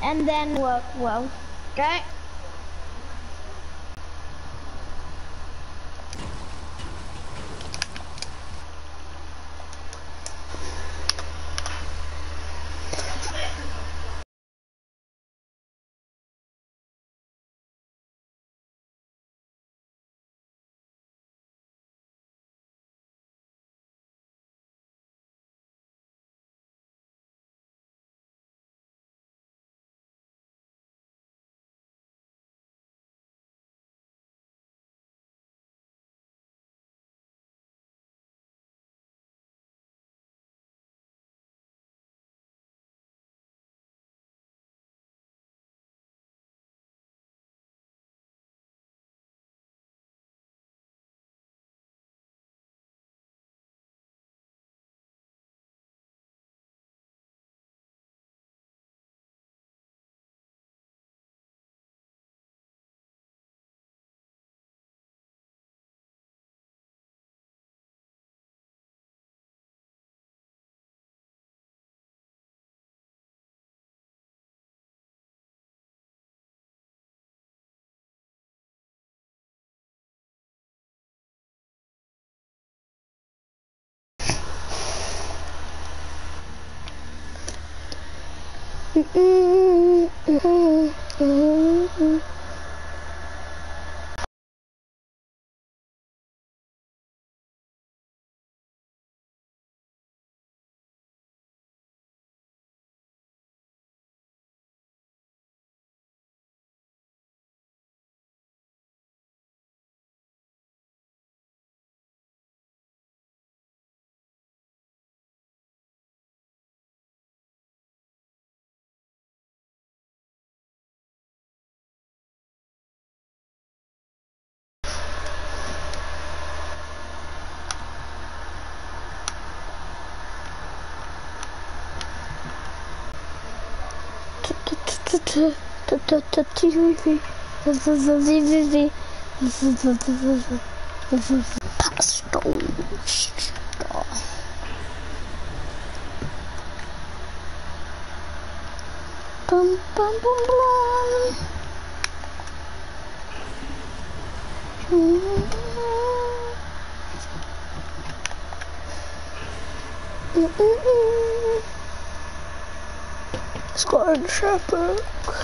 and then work well. Okay? Bum, bum, bum, bum. Squad Shepherd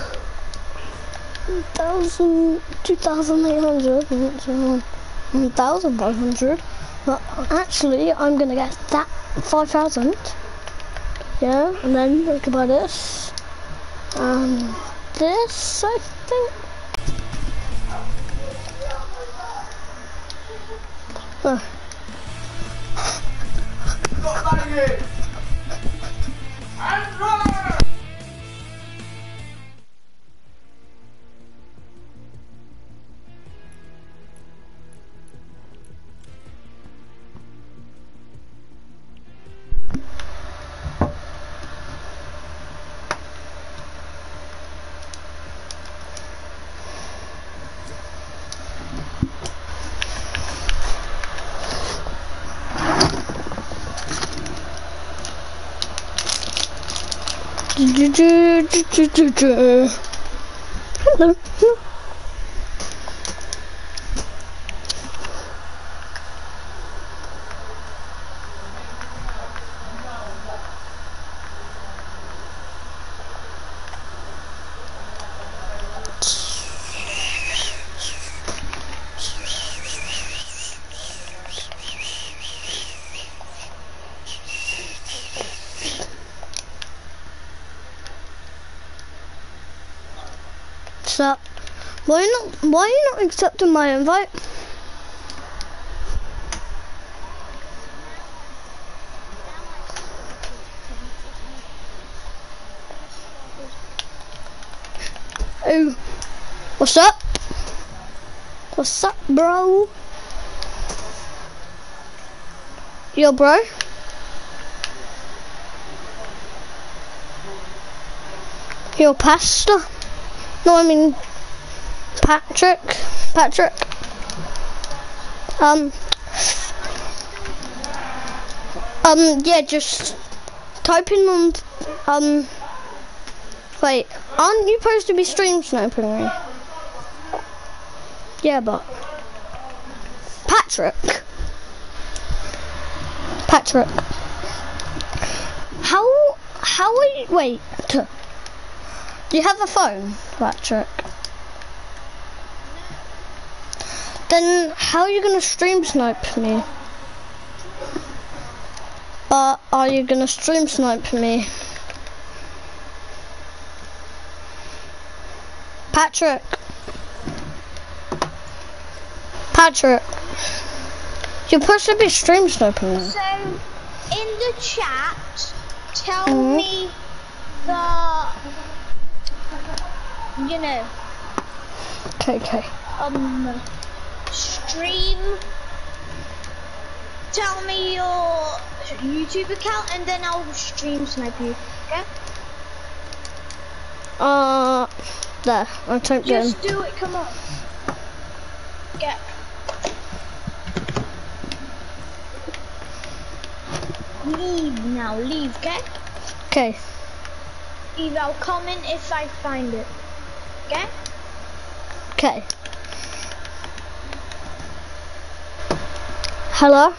2,800 1,500. But actually I'm gonna get that 5,000. Yeah, and then we can buy this. This I think. Oh. Hello. Why are you not accepting my invite? Oh, what's up? What's up, bro? Yo, bro. Yo, Pastor. No, I mean Patrick. Yeah, just type in on Wait, aren't you supposed to be stream sniping me? Yeah, but Patrick, how are you? Wait, do you have a phone, Patrick? Then how are you gonna stream snipe me? Are you gonna stream snipe me? Patrick, you're supposed to be stream sniping me. So, in the chat, tell me the, you know. Okay. Stream. Tell me your YouTube account, and then I'll stream snipe you. Okay? There. I typed in. Just do it. Come on. Get. Leave now. Leave. Okay? Okay. Leave. I'll comment if I find it. Okay? Okay. Hello?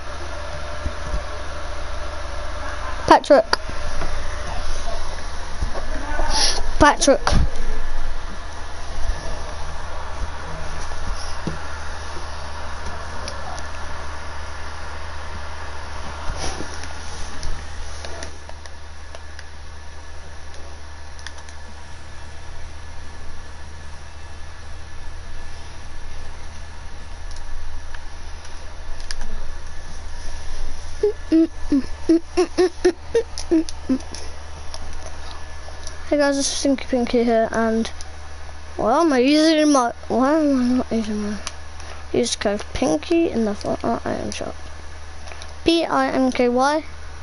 Patrick. Hey guys, it's Stinky Pinky here, and why am I not using my use code Pinky in the Fortnite item shop? PINKY.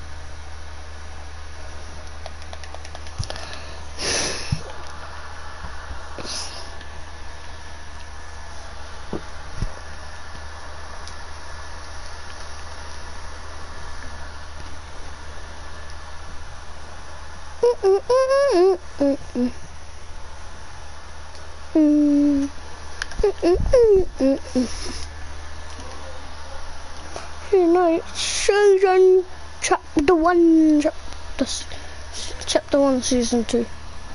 United Season Chapter 1, Chapter 1, Season 2.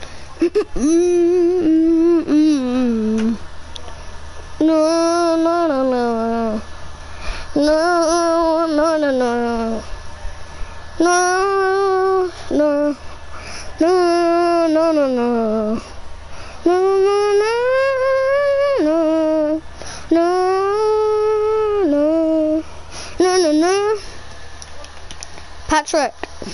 No. Patrick.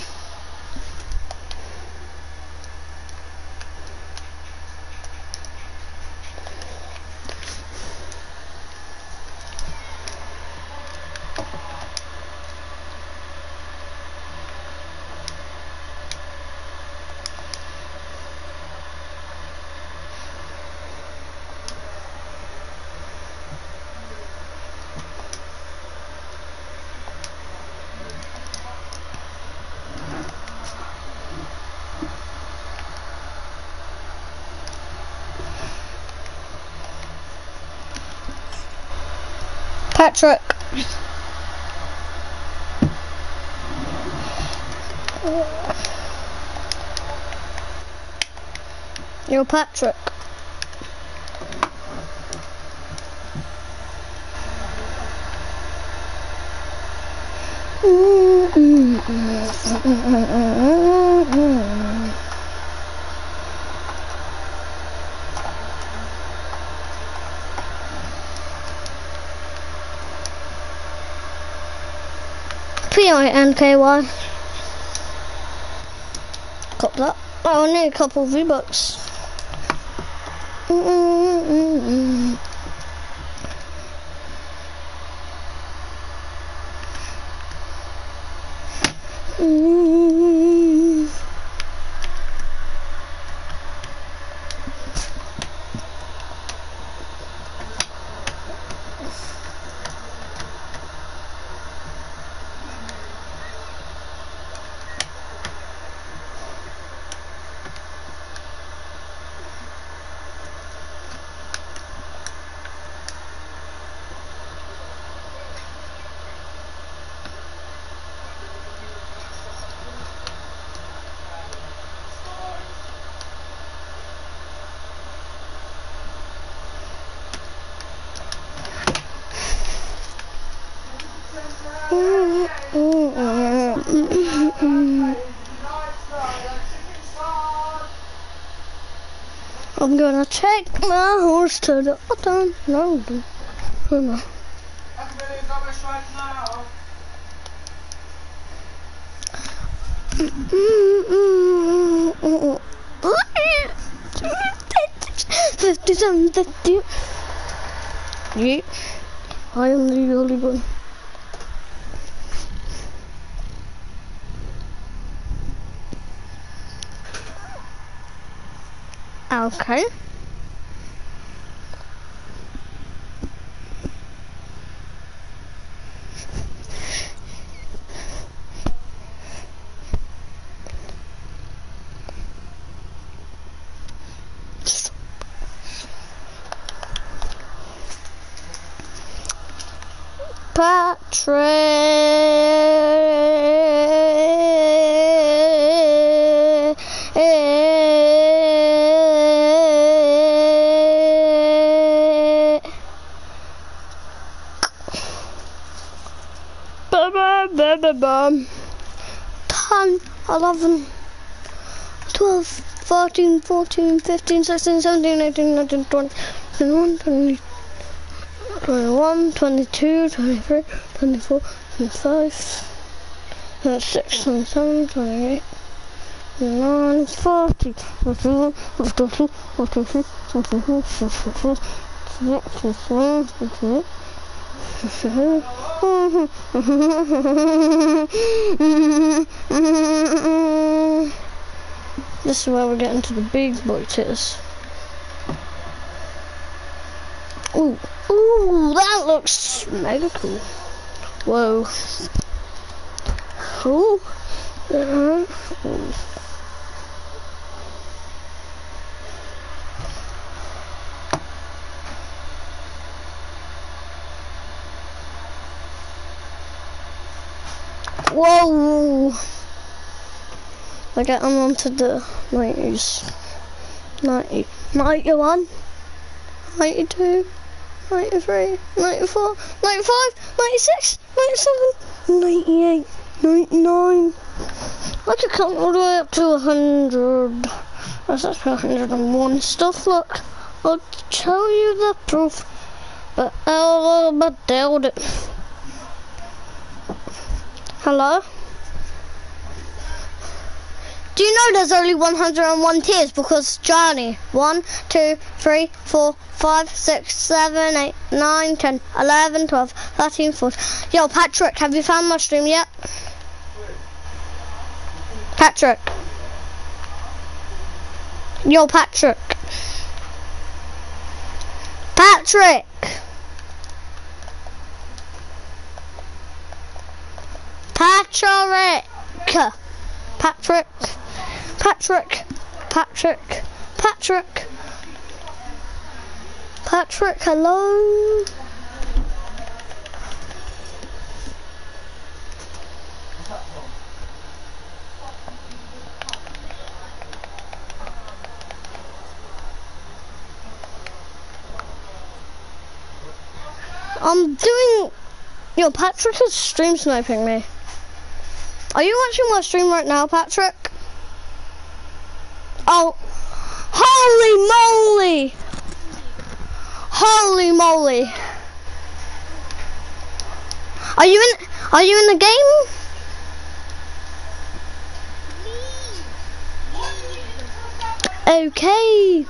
Patrick. You're Patrick. PINKY. Got that. Oh, I need a couple of V-Bucks. I'm gonna take my horse to the autumn. No. No. 57, 50. Yeah, I am the only one. Okay. Patrick. Bum. 10, 11, 12, 13, 14, 15, 16, 17, 18, 19, 20, 21, 20, 21, 22, 23, 24, 25, 26, 27, 28, 29, 40, 41, 42, 43, 44, 45, 46, 47, 48. This is where we're getting to the big boy tears. Ooh, that looks mega cool. Whoa. Cool. Whoa! We're getting onto the 90s. 90, 91, 92, 93, 94, 95, 96, 97, 98, 99. I could count all the way up to 100. That's actually 101 stuff, look. I'll tell you the proof, but I doubt it. Hello? Do you know there's only 101 tiers because Johnny? 1, 2, 3, 4, 5, 6, 7, 8, 9, 10, 11, 12, 13, 14. Yo, Patrick, have you found my stream yet? Patrick. Yo, Patrick. Patrick. Patrick. Patrick. Patrick. Patrick. Patrick. Patrick, hello. I'm doing... Yo, Patrick is stream sniping me. Are you watching my stream right now, Patrick? Oh, holy moly! Holy moly! Are you in the game? Okay.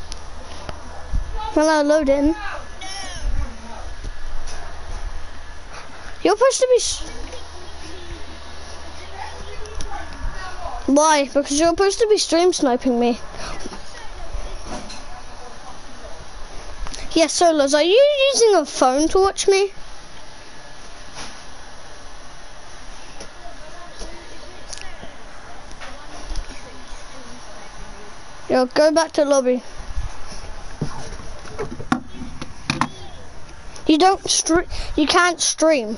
Well, I'll load in. You're supposed to be... Why? Because you're supposed to be stream sniping me. Yes, Solos, are you using a phone to watch me? Yo, go back to lobby. You don't stream. You can't stream.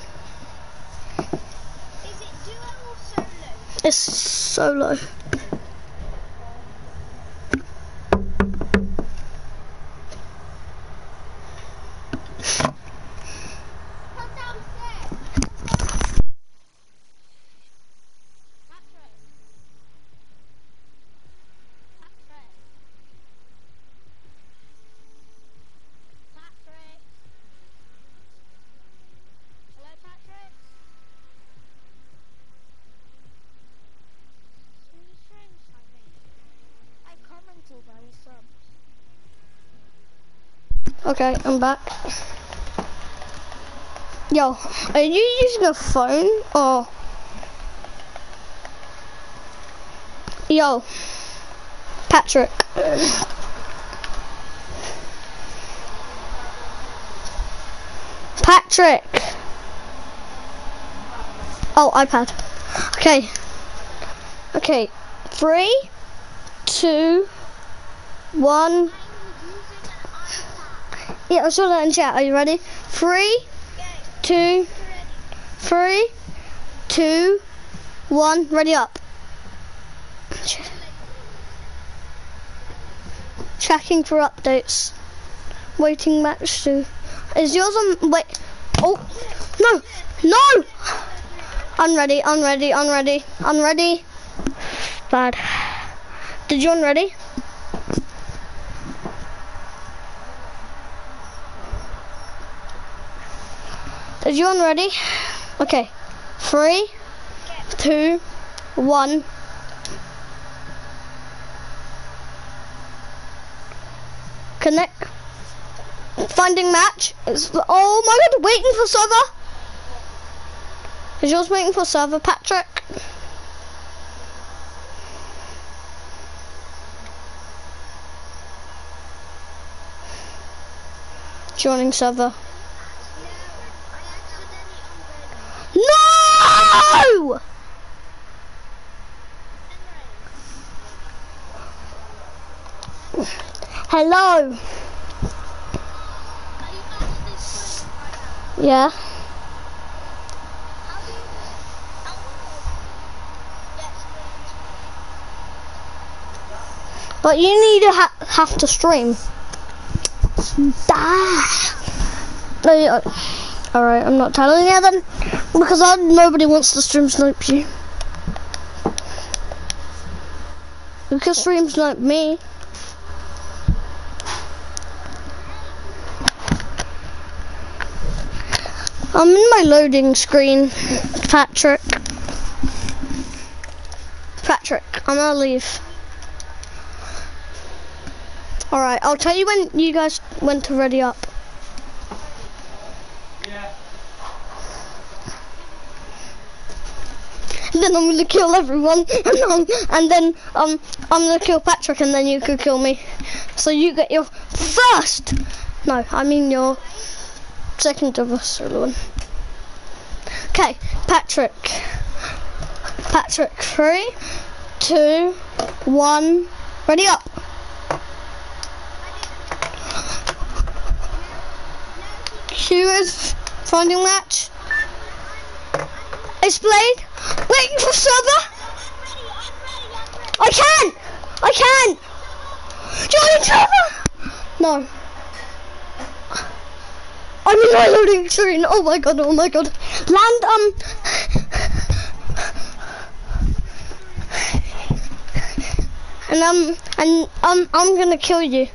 Is it duo or solo? It's solo. Come downstairs. Okay, I'm back. Yo, are you using a phone or? Yo, Patrick. Patrick. Oh, iPad. Okay. Okay. 3, 2, 1. Yeah, I saw that in chat. Are you ready? 3, 2, 3, 2, 1. Ready up. Checking for updates. Waiting match 2. Is yours on? Wait. Oh no, no! Unready. Unready. Bad. Did you unready? Is you unready? Okay. 3, 2, 1. Connect. Finding match. Oh my god, waiting for server. Is yours waiting for server, Patrick? Joining server. No! Hello. Yeah. But you need to have to stream. Alright, I'm not telling you then, because nobody wants to stream snipe you. You can stream snipe me. I'm in my loading screen, Patrick. I'm gonna leave. Alright, I'll tell you when you guys went to ready up. Yeah. And then I'm gonna kill everyone, and then I'm gonna kill Patrick, and then you could kill me. So you get your first. No, I mean your second of us, one. Okay, Patrick. 3, 2, 1. Ready up. Q is finding match. It's played. Waiting for server. I can. Join server. No. I'm in my loading screen. Oh my god. Land and I'm gonna kill you.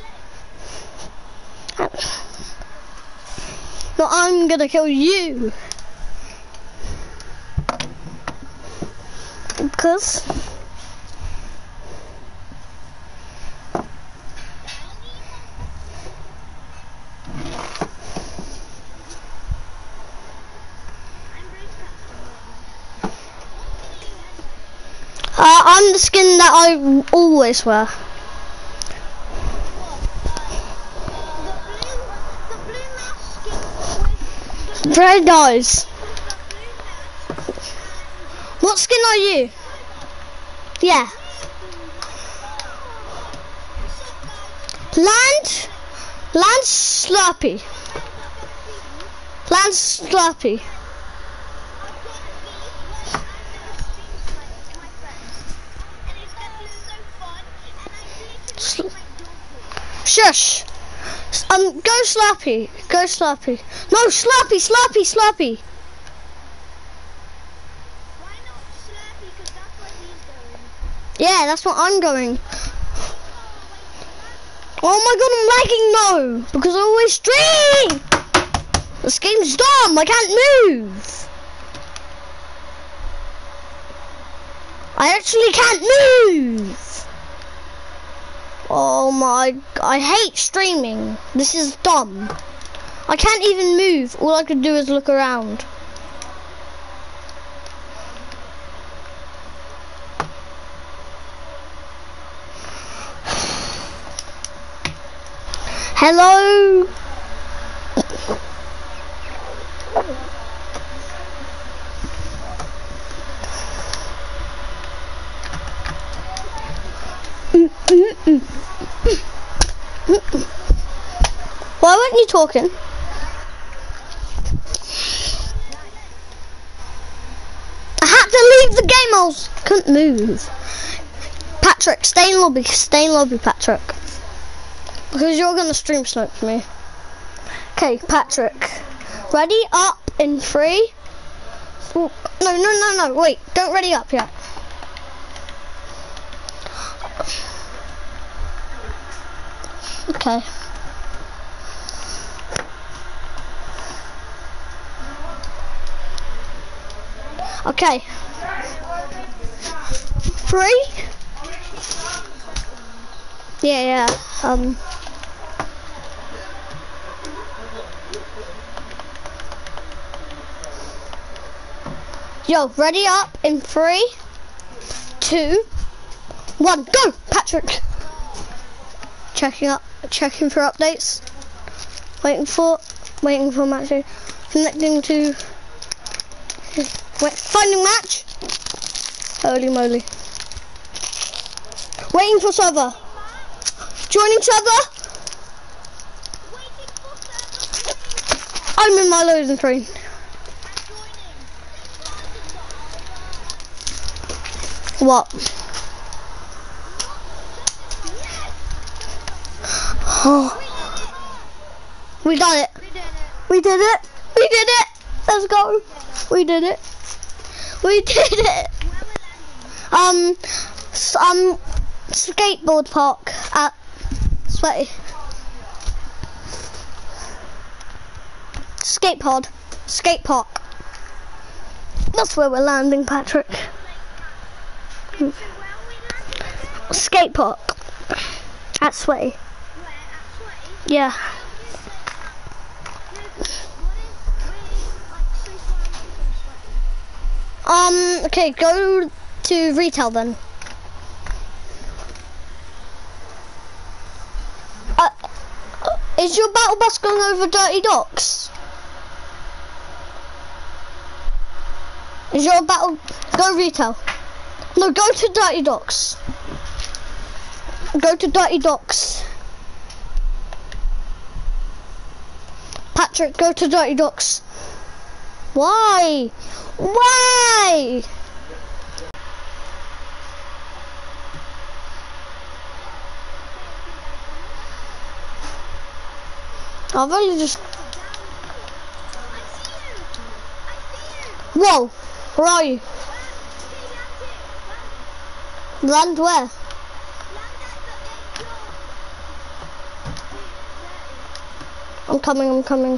No, I'm gonna kill you. Because I'm the skin that I always wear. Very nice. What skin are you? Yeah. Land Slurpee. Shush. Go Slurpee. No, Slurpee. Why not Slurpee? Because that's where he's going. Yeah, that's what I'm going. Oh my god, I'm lagging though, because I always stream. This game's dumb, I can't move. I actually can't move. Oh my, I hate streaming. This is dumb. I can't even move. All I can do is look around. Hello? Why weren't you talking? I had to leave the game, I couldn't move. Patrick, stay in lobby, Patrick. Because you're gonna stream snipe me. Okay, Patrick. Ready, up, in 3. Ooh, no, wait, don't ready up yet. Okay. Okay. 3. Yeah. Yo, ready up in 3, 2, 1, go, Patrick. Checking for updates. Waiting for match. Connecting to. Wait, finding match. Holy moly. Waiting for server. Joining server. I'm in my loading screen. What? Oh. We got it. We did it. Let's go. We did it. Skateboard park at Sweaty. Skate park. That's where we're landing, Patrick. Skate park at Sweaty. Yeah. Okay, go to retail then. Is your battle bus going over Dirty Docks? Go retail. No, go to Dirty Docks. Go to Dirty Docks. Patrick, go to Dirty Docks. Why? I've only just... Whoa! Where are you? Land where? I'm coming.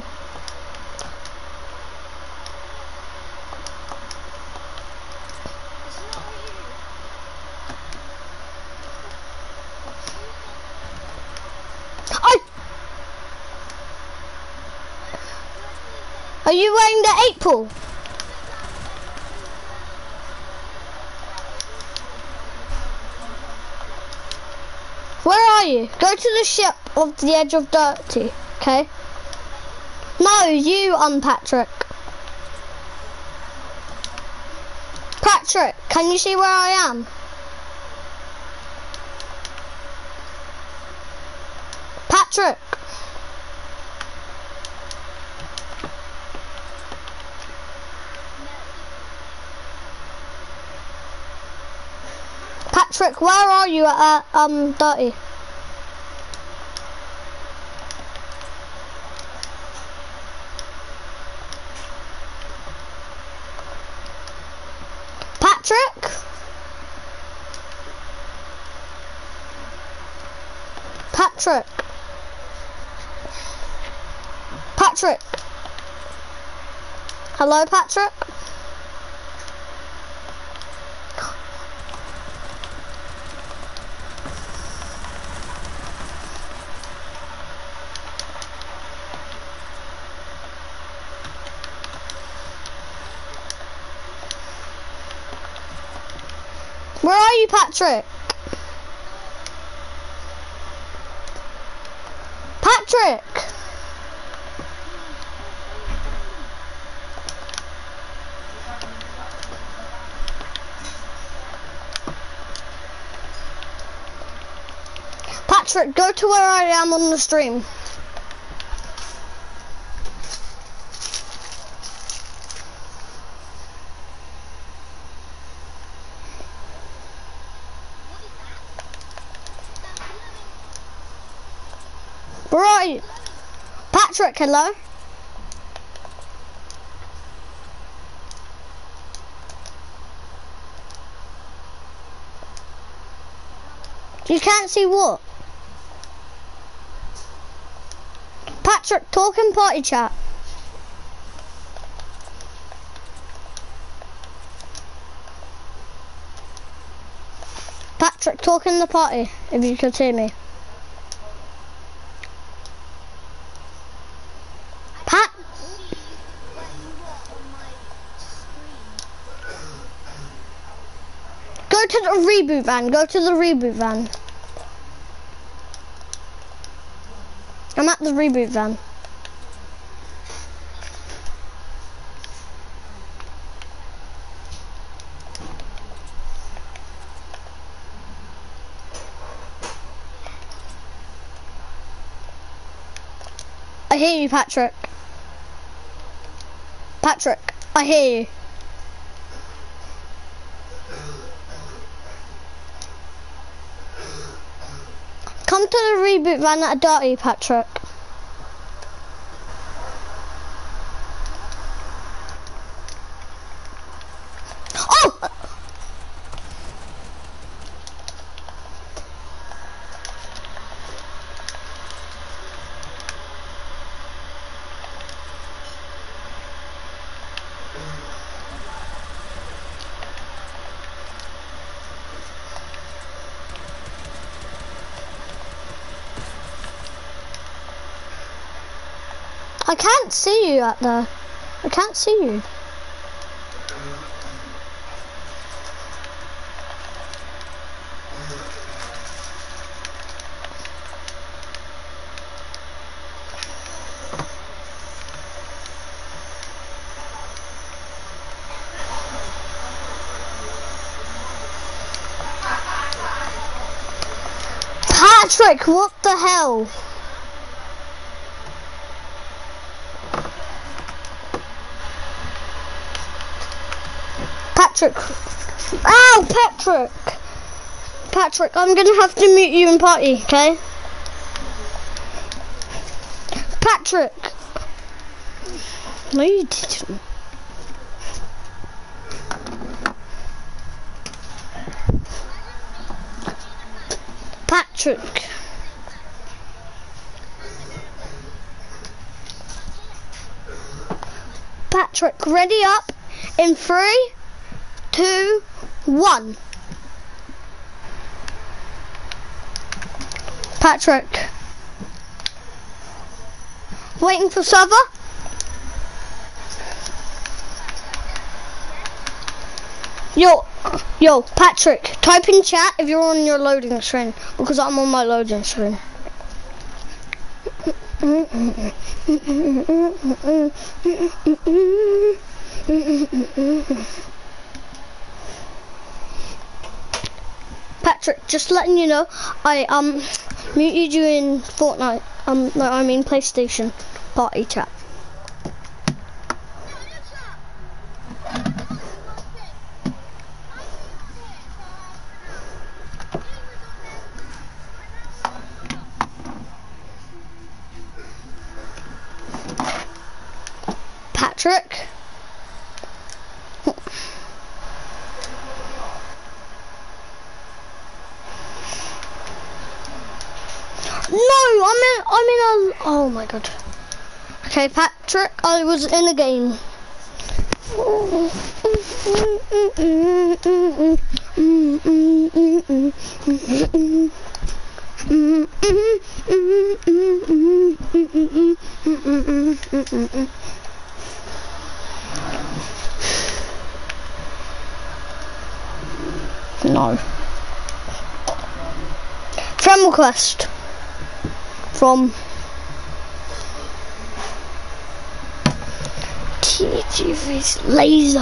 Are you wearing the 8-pool? Where are you? Go to the ship of the edge of Dirty, okay? No, you, Patrick. Patrick, can you see where I am? Patrick. Patrick, where are you at Dirty? Patrick? Patrick? Hello, Patrick? Where are you, Patrick? Patrick! Patrick, go to where I am on the stream. Where are you? Patrick, hello? You can't see what? Patrick, talk in party chat. Patrick, talk in the party, if you could hear me. Pat? Go to the reboot van, go to the reboot van. I'm at the reboot van. I hear you, Patrick. Patrick, I hear you. Come to the reboot van at a dirty, Patrick. Oh! I can't see you out there. I can't see you. Patrick, what the hell? Patrick. Ow, Patrick. Patrick, I'm gonna have to mute you in party, okay? Patrick. No, you didn't. Patrick. Patrick, ready up in 3, 2, 1. Patrick. Waiting for server. Yo, Patrick, type in chat if you're on your loading screen, because I'm on my loading screen. Patrick, just letting you know, I muted you in Fortnite. No, I mean PlayStation party chat. Patrick. No, I'm in a, oh my god. Okay, Patrick, I was in a game. No. Friend request from TGV's Laser.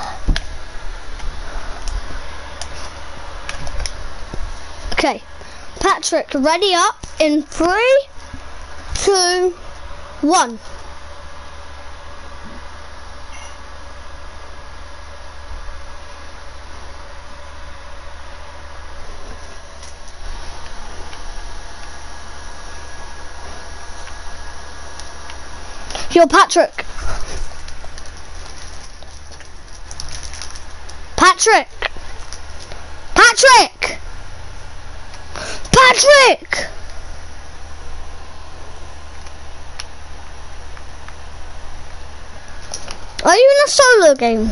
Okay, Patrick, ready up in 3, 2, 1. Yo, Patrick. Patrick. Patrick. Patrick. Are you in a solo game?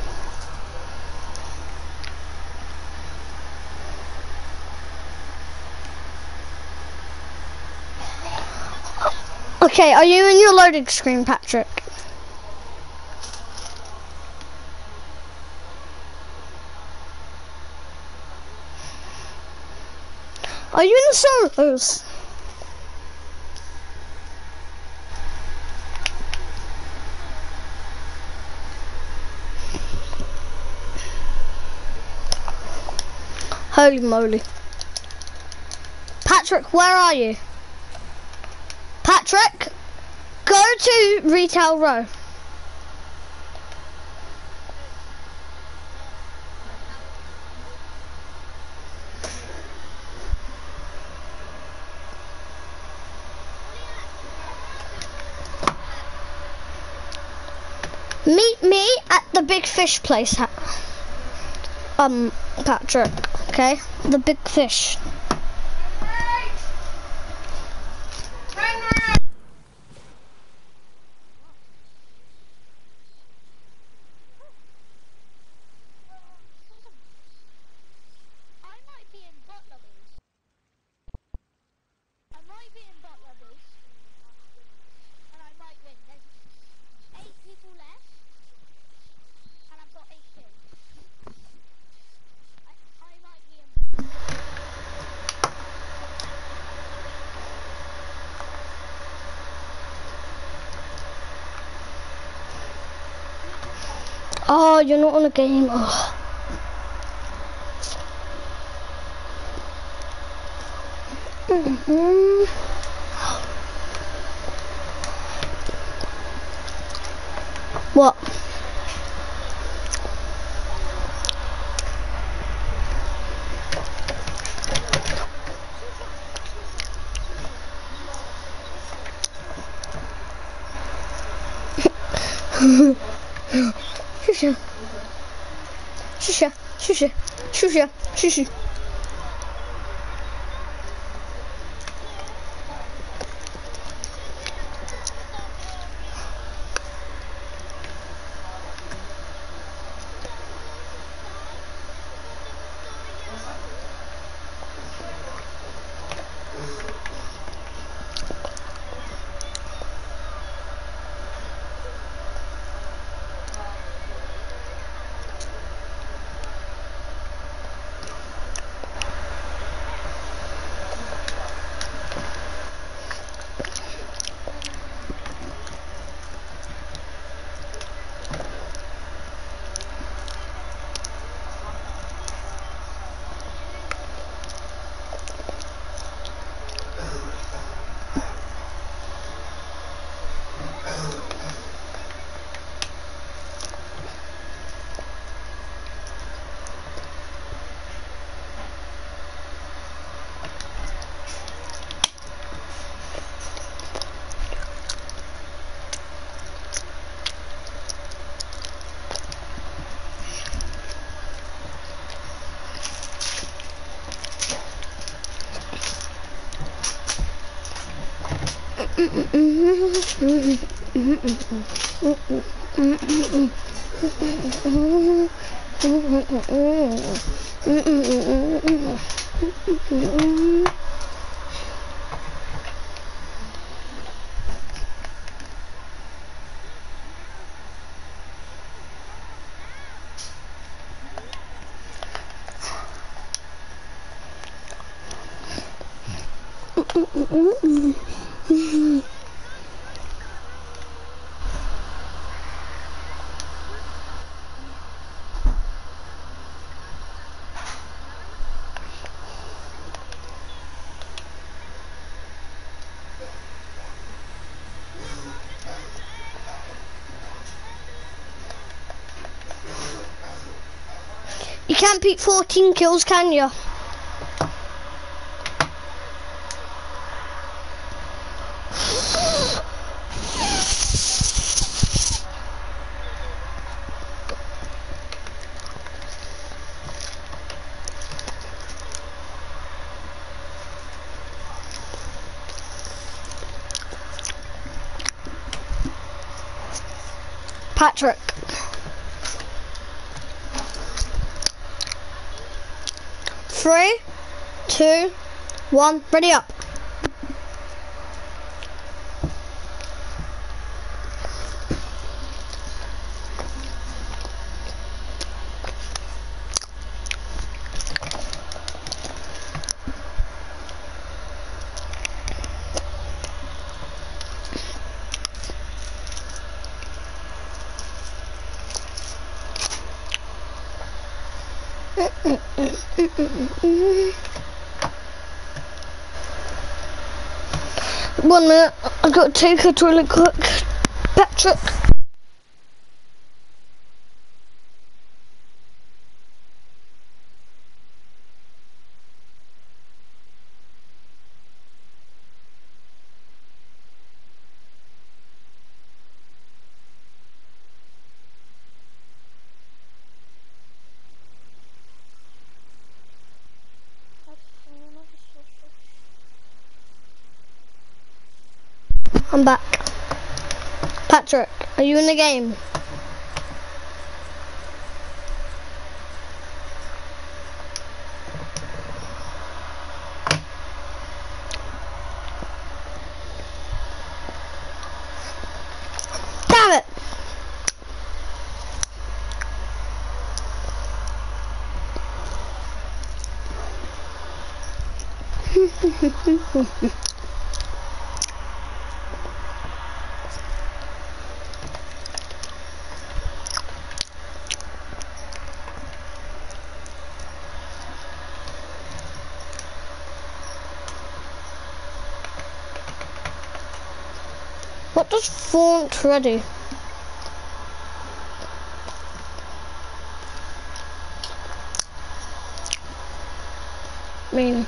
Okay, are you in your loading screen, Patrick? Are you in the solos? Holy moly. Patrick, where are you? Patrick, go to Retail Row. Meet me at the Big Fish place, Patrick, okay? The Big Fish. Oh, you're not on a game. Oh. What? Shusha. Shusha. Shusha. Shusha. Shusha. You can't beat 14 kills, can you? Patrick. Three, 2, 1, ready up. One minute, I've got to take a toilet quick. Patrick. I'm back. Patrick, are you in the game? Damn it! What does font ready? Mean.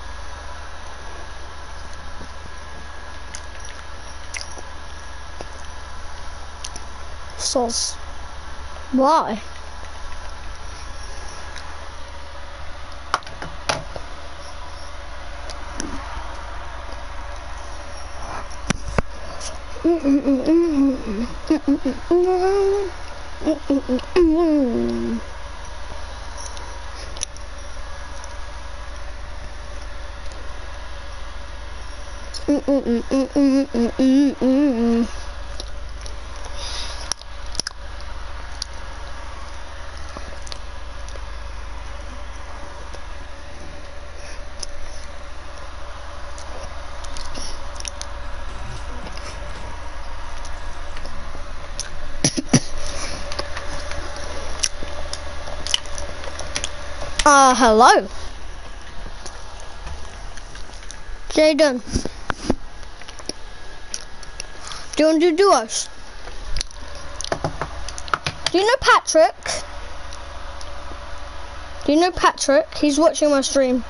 Sauce. Why? Hello. Jaden. Do you want to do duos? Do you know Patrick? Do you know Patrick? He's watching my stream.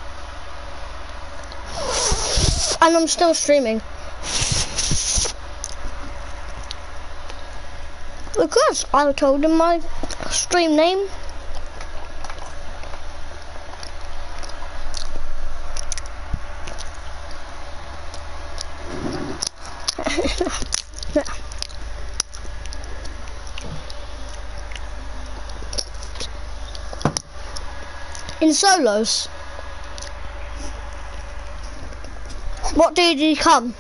And I'm still streaming. Because I told him my stream name. In solos. What day did he come?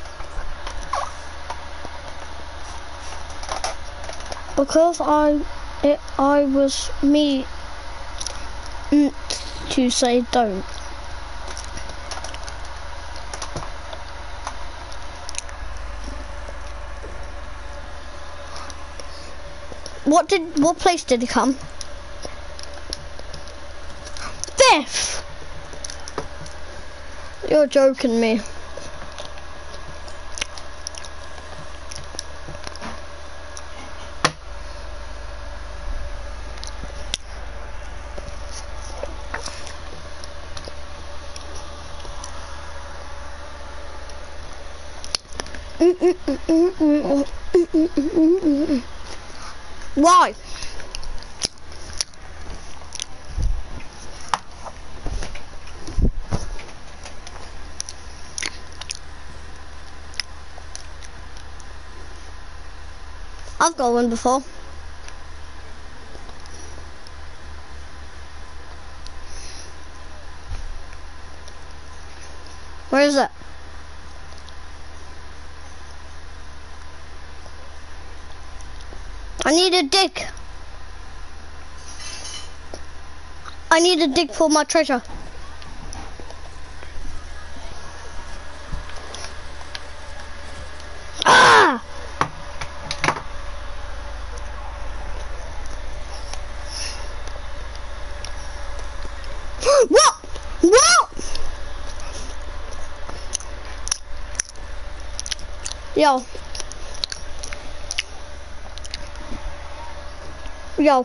Because I was me to say don't. What place did he come? 5th. You're joking me. Why? I've got one before. Where is it? I need a dig. I need a dig for my treasure. Ah! What? What? Yo. Yo.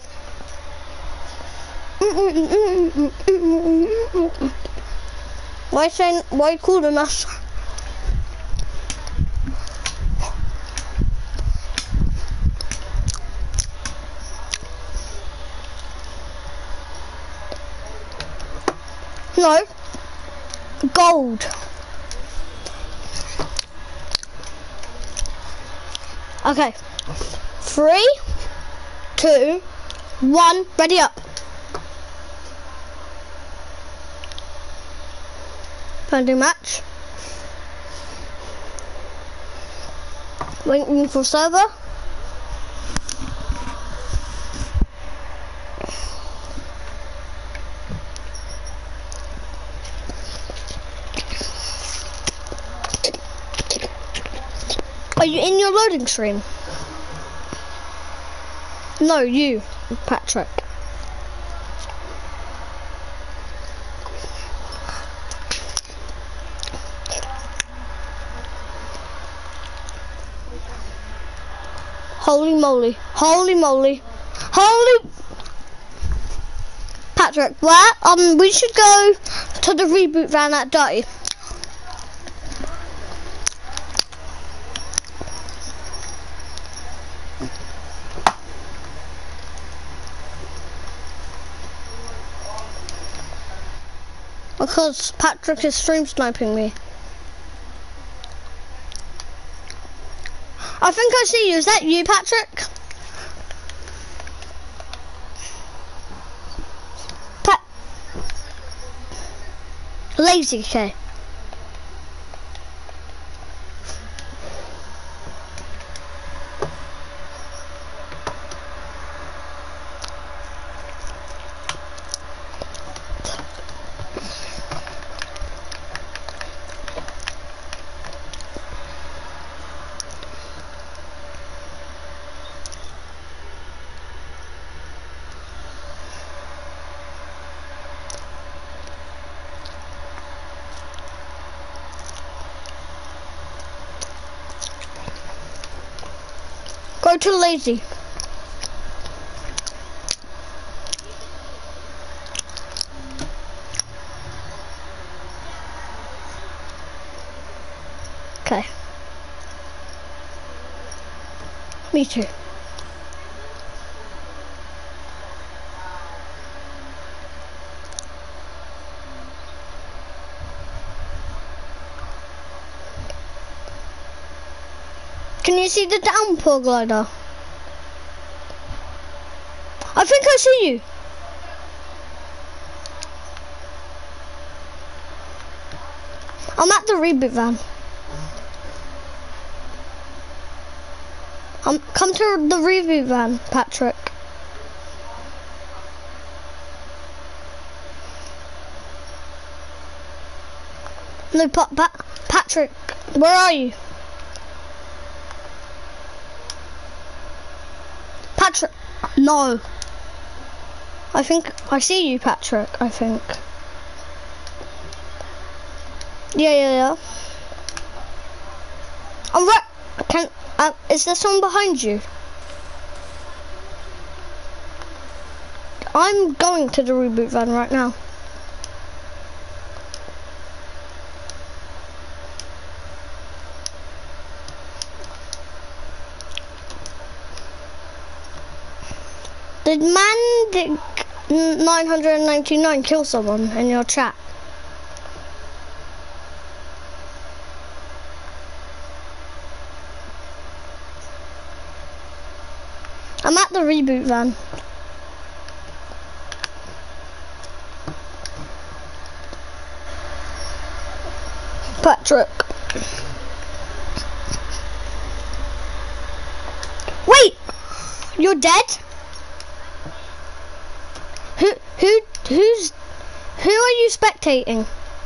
Why you calling us? No. Gold. Okay. 3, 2, 1, ready up. Friendly match. Waiting for server. Are you in your loading screen? No, you, Patrick. Holy moly, holy moly, holy... Patrick, where? We should go to the reboot van at Dirty. Because Patrick is stream sniping me. I think I see you. Is that you, Patrick? Lazy, okay. Go to Lazy. Okay. Me too. Can you see the downpour glider? I think I see you. I'm at the reboot van. Come to the reboot van, Patrick. No, Patrick, where are you? Patrick, No. I think I see you, Patrick. I think. Yeah. I'm right. Can is there someone behind you? I'm going to the reboot van right now. Did Mandic 999 kill someone in your chat? I'm at the reboot van. Patrick. Wait! You're dead? Who are you spectating?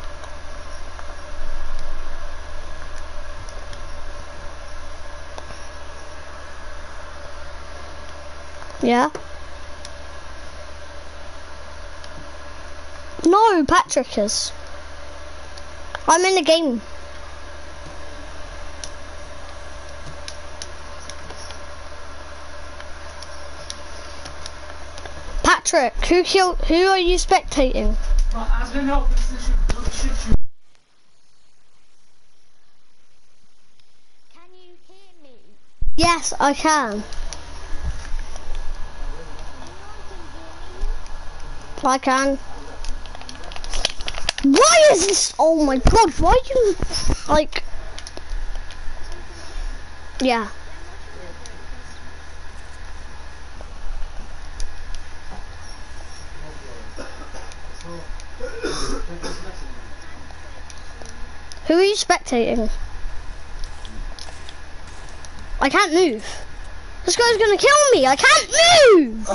Yeah. No, Patrick is. I'm in the game. Patrick, who are you spectating? Can you hear me? Yes, I can. I can. Why is this? Oh my god, why are you like? Yeah. Who are you spectating? I can't move. This guy's gonna kill me. I can't move.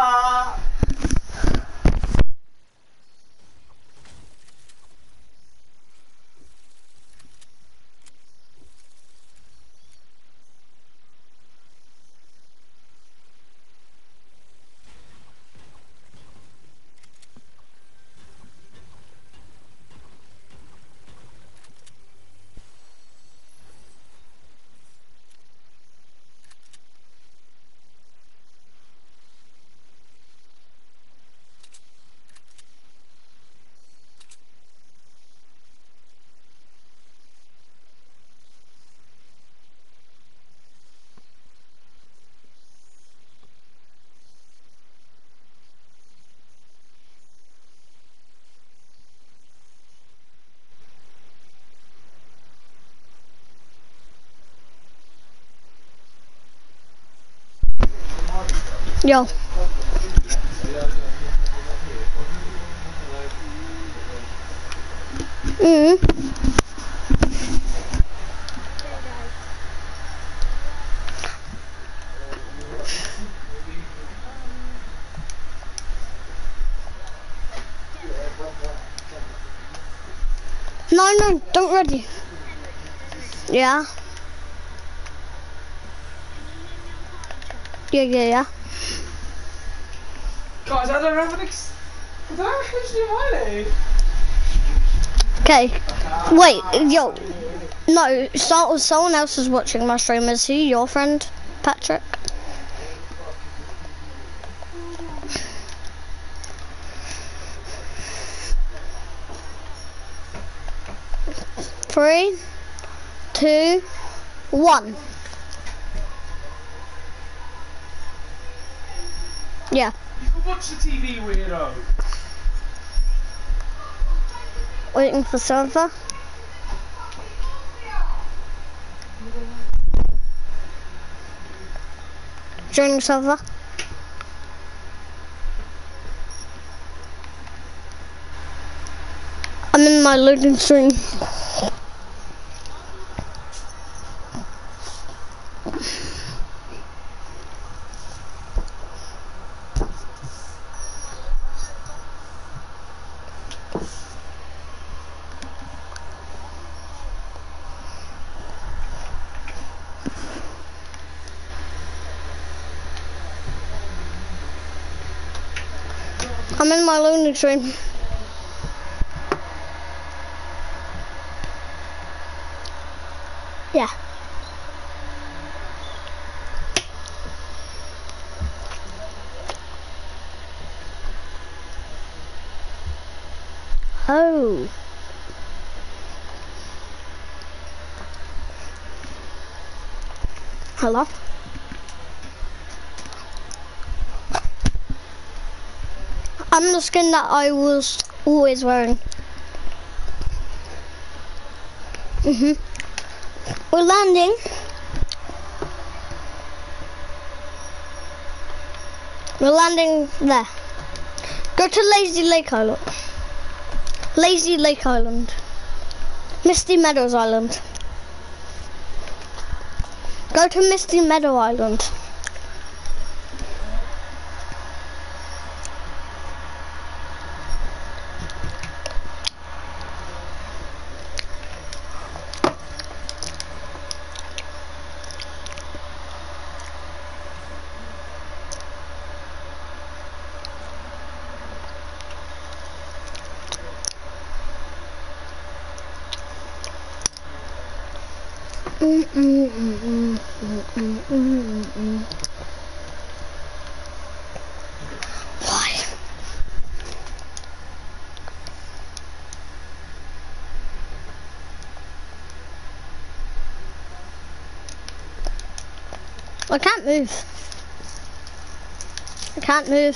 Yo. No, don't ready. Yeah. Yeah. Guys, I don't have an Okay. Wait, yo. No, someone else is watching my stream. Is he your friend, Patrick? Three, 2, 1. Yeah. You can watch the TV, weirdo. Waiting for server. Joining server. I'm in my loading screen. I'm in my loading screen. Yeah. Oh. Hello? I'm the skin that I was always wearing. We're landing. We're landing there. Go to Lazy Lake Island. Lazy Lake Island. Misty Meadows Island. Go to Misty Meadow Island. Why? I can't move. I can't move.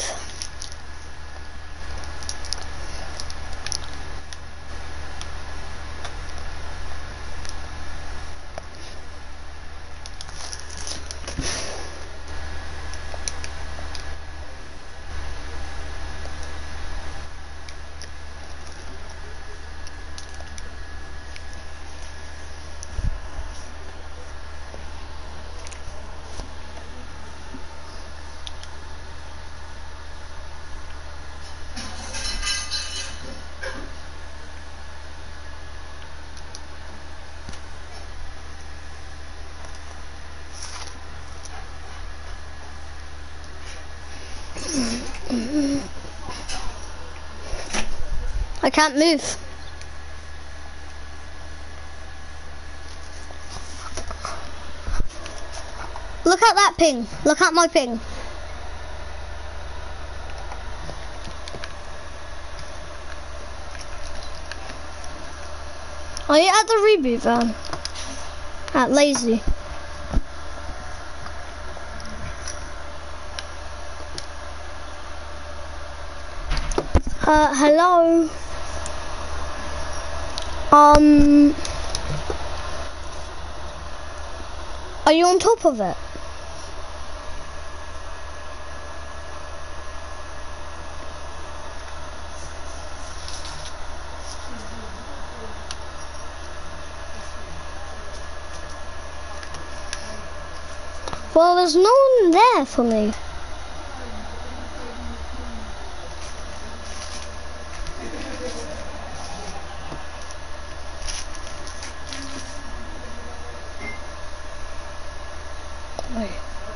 I can't move. Look at that ping. Look at my ping. Are you at the reboot van? At Lazy. Hello. Are you on top of it? Well, there's no one there for me. Wait.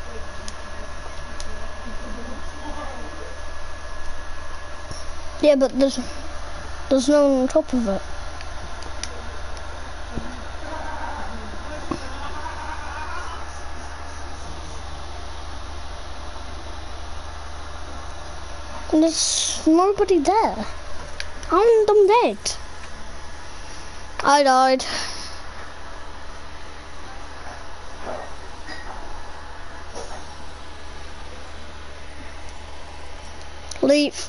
Yeah, but there's no one on top of it. And there's nobody there. I'm dead. I died. Leave.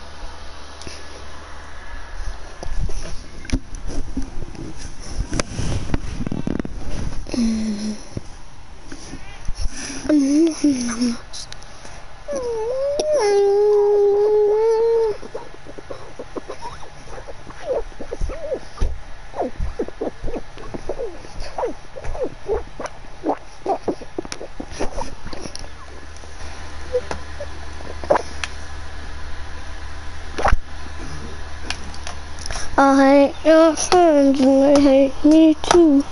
I hate your friends and they hate me too.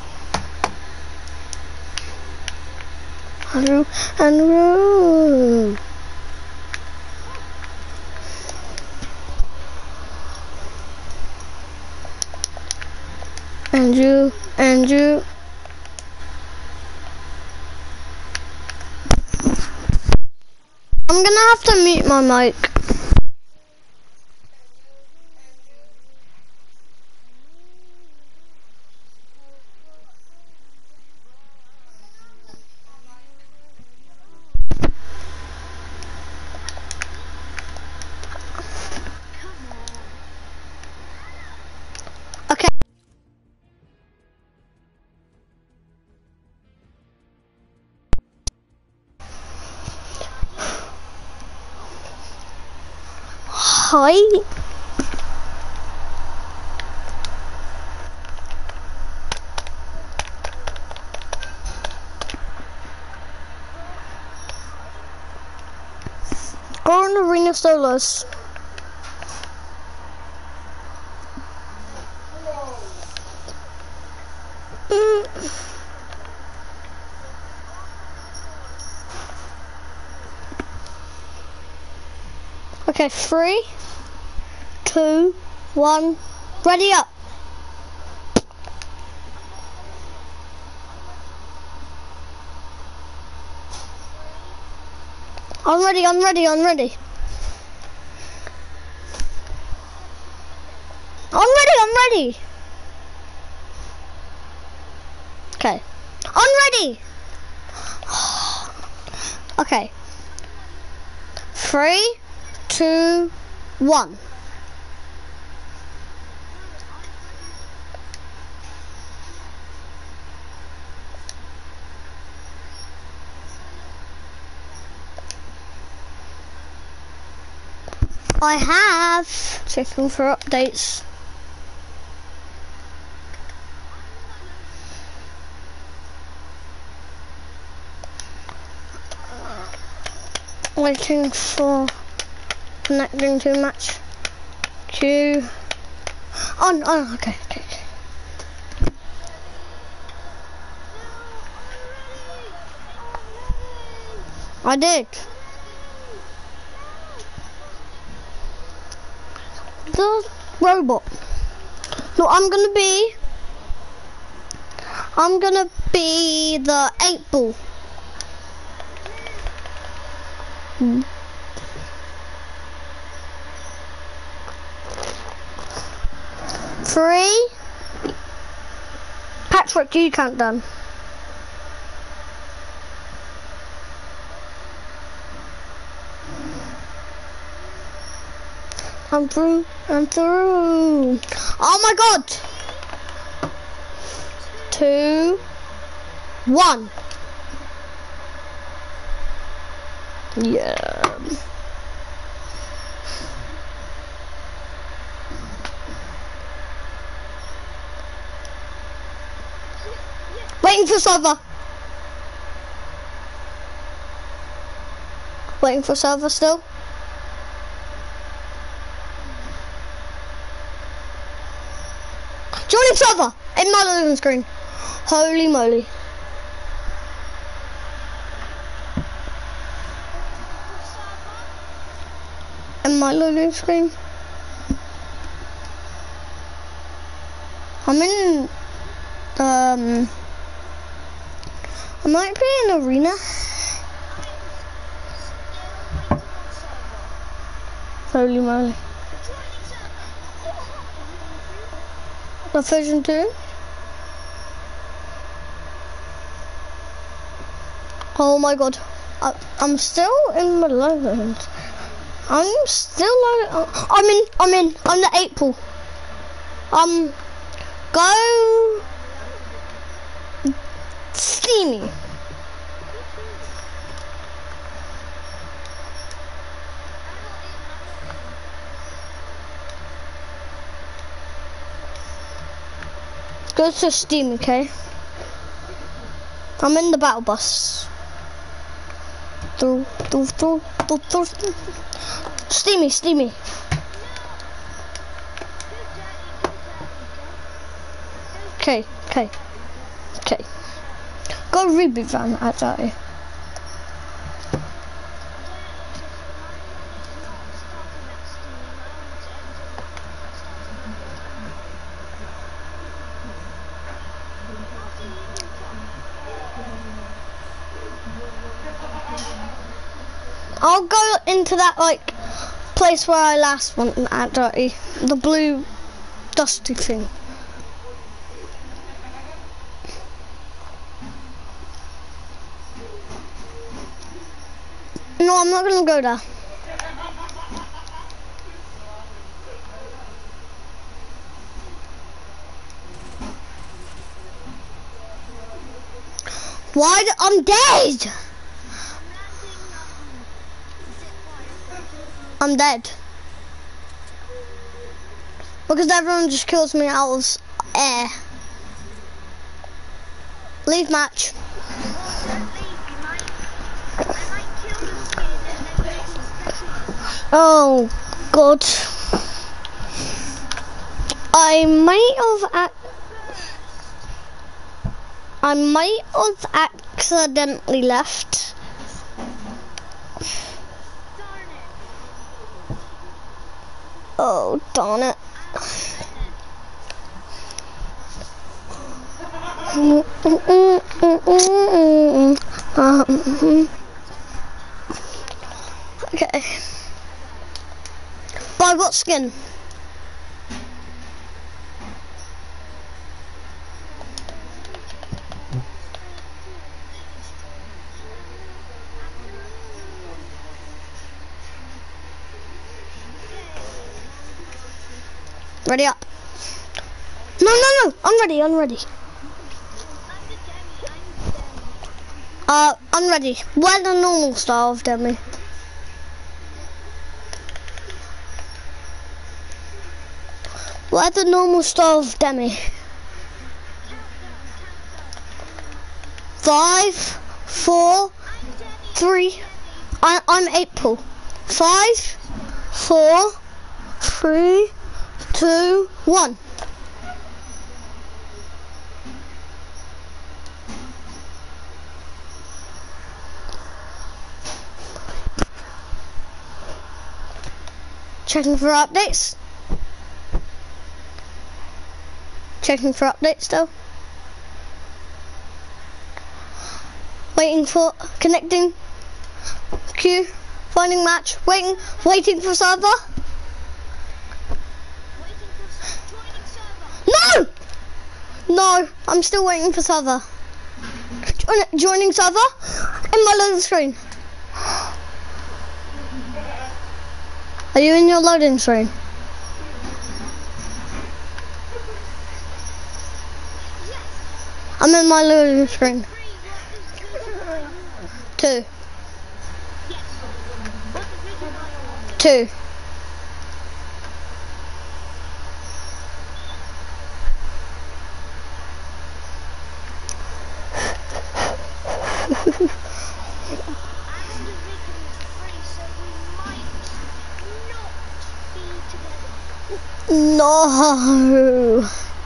Hello and hello. and you, and you. I'm gonna have to mute my mic. Okay. Hi. Go on Arena Solos. Okay, 3, 2, 1, ready up. I'm ready, I'm ready, I'm ready. I'm ready. Okay, I'm ready. Okay. 3, 2, 1. I have checking for updates. Waiting for connecting to match queue. Oh, okay. I did. The robot. No, I'm gonna be the 8 ball. Three. Patrick, you count down. I'm through. Oh my god! 2, 1. Yeah. Waiting for server. Waiting for server still. Joining server in my loading screen. Holy moly. In my loading screen. I'm in I might be in arena. Holy moly. The version 2. Oh my god. I'm still in my loading. I'm still loading. I'm in. I'm the 8 pool. Go Steamy. Go to Steam, okay? I'm in the battle bus. Steamy. Okay. Go reboot van at that. I'll go into that like place where I last went at Dirty. The blue dusty thing. No, I'm not gonna go there. Why? I'm dead. I'm dead. Because everyone just kills me out of air. Leave match. Oh God. I might have accidentally left. Oh darn it. Okay. Buy what skin? Ready up. No, I'm ready. I'm ready. Wear the normal style of demi. Wear the normal style of demi. 5, 4, 3. I'm April. 5, 4, 3, 2, 1. Checking for updates. Checking for updates though. Waiting for connecting. Queue. Finding match. Waiting for server. No, I'm still waiting for server. Joining server in my loading screen. Are you in your loading screen? I'm in my loading screen. 2. 2. No.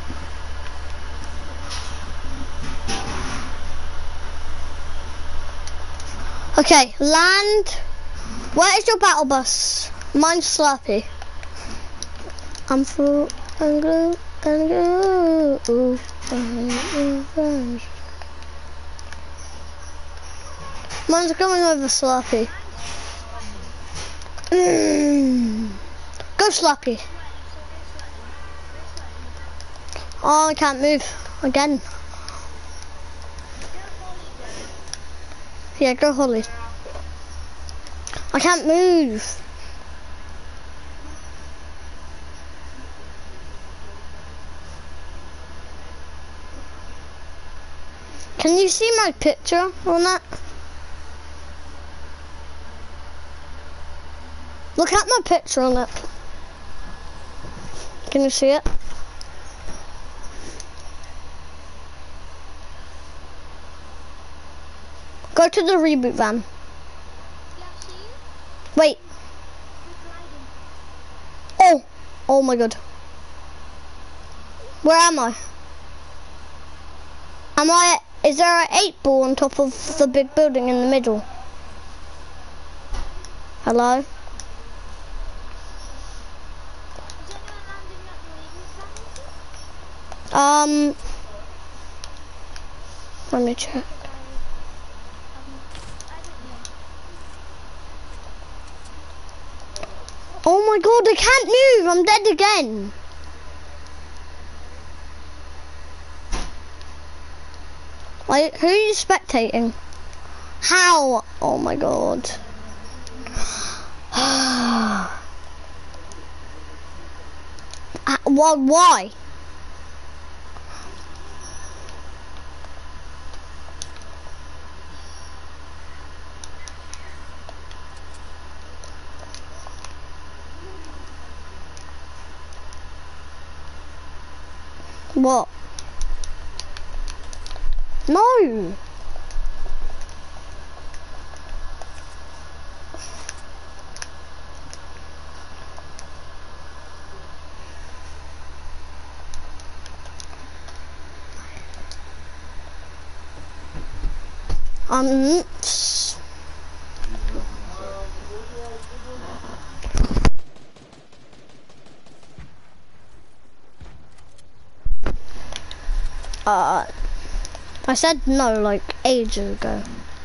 Okay, land. Where is your battle bus? Mine's Slurpee. I'm full and go and go. Mine's going over Slurpee. Go Slurpee. Oh, I can't move again. Yeah, go Holly. I can't move. Can you see my picture on that? Look at my picture on it. Can you see it? Go to the reboot van. Wait. Oh my god. Where am I? Is there an 8-ball on top of the big building in the middle? Hello? Let me check. Oh my god, I can't move. I'm dead again. Wait, who are you spectating? How? Oh my god. Why? What? No. I said no like ages ago.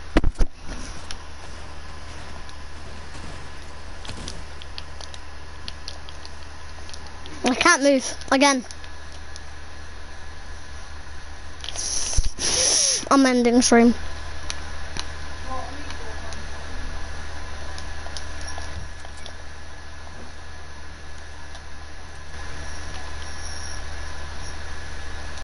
I can't move again. I'm ending stream.